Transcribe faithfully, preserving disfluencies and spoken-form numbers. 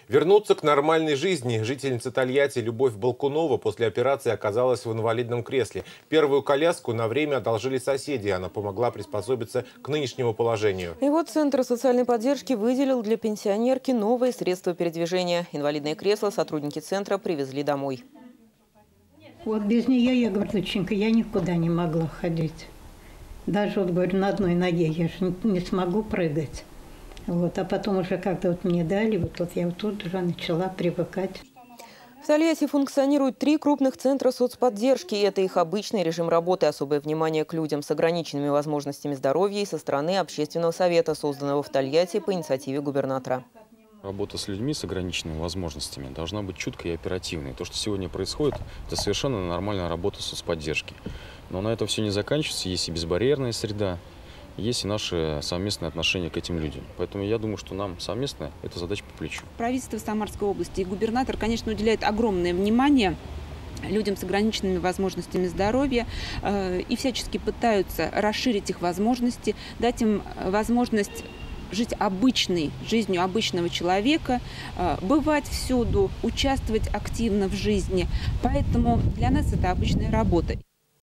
Вернуться к нормальной жизни. Жительница Тольятти Любовь Балкунова после операции оказалась в инвалидном кресле. Первую коляску на время одолжили соседи. Она помогла приспособиться к нынешнему положению. И вот Центр социальной поддержки выделил для пенсионерки новые средства передвижения. Инвалидное кресло сотрудники центра привезли домой. Вот без нее, я говорю, доченька, я никуда не могла ходить. Даже, вот, говорю, на одной ноге я же не смогу прыгать. Вот, а потом уже как-то вот мне дали, вот, вот я вот тут уже начала привыкать. В Тольятти функционируют три крупных центра соцподдержки. Это их обычный режим работы. Особое внимание к людям с ограниченными возможностями здоровья и со стороны общественного совета, созданного в Тольятти по инициативе губернатора. Работа с людьми с ограниченными возможностями должна быть чуткой и оперативной. То, что сегодня происходит, это совершенно нормальная работа соцподдержки. Но на этом все не заканчивается. Есть и безбарьерная среда, есть и наши совместные отношения к этим людям. Поэтому я думаю, что нам совместно эта задача по плечу. Правительство Самарской области и губернатор, конечно, уделяют огромное внимание людям с ограниченными возможностями здоровья э, и всячески пытаются расширить их возможности, дать им возможность жить обычной жизнью обычного человека, бывать всюду, участвовать активно в жизни. Поэтому для нас это обычная работа.